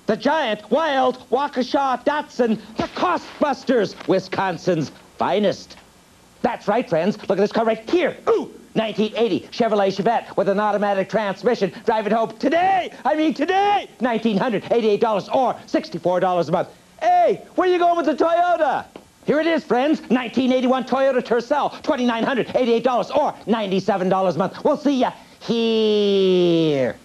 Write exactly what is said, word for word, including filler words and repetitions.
The giant, wild Waukesha Datsun, the cost busters, Wisconsin's finest. That's right, friends. Look at this car right here. Ooh, nineteen eighty Chevrolet Chevette with an automatic transmission. Drive it home today. I mean today. one thousand nine hundred eighty-eight dollars or sixty-four dollars a month. Hey, where you going with the Toyota? Here it is, friends. nineteen eighty-one Toyota Tercel, two thousand nine hundred eighty-eight dollars or ninety-seven dollars a month. We'll see ya here.